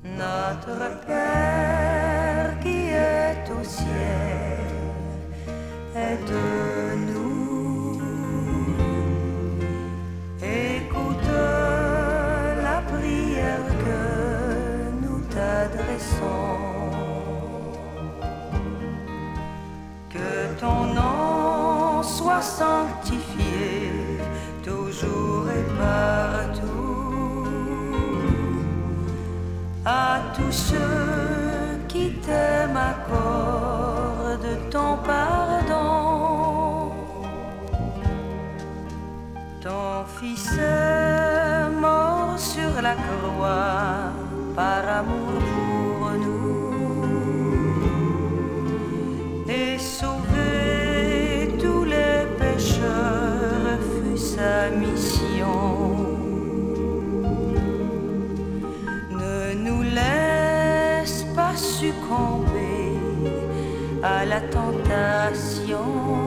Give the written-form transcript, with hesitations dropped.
Notre Père qui est au ciel, aide-nous. Écoute la prière que nous t'adressons. Que ton nom soit sanctifié toujours et partout. À tous ceux qui t'aiment, accorde ton pardon. Ton Fils est mort sur la croix par amour pour nous et sauver tous les pécheurs fut sa mission. Ne nous laisse pas succomber à la tentation.